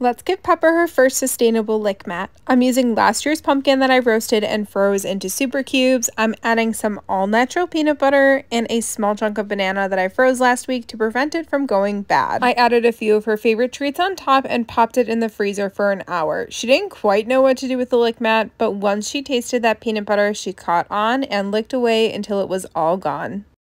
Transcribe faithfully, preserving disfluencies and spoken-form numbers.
Let's give Pepper her first sustainable lick mat. I'm using last year's pumpkin that I roasted and froze into super cubes. I'm adding some all-natural peanut butter and a small chunk of banana that I froze last week to prevent it from going bad. I added a few of her favorite treats on top and popped it in the freezer for an hour. She didn't quite know what to do with the lick mat, but once she tasted that peanut butter, she caught on and licked away until it was all gone.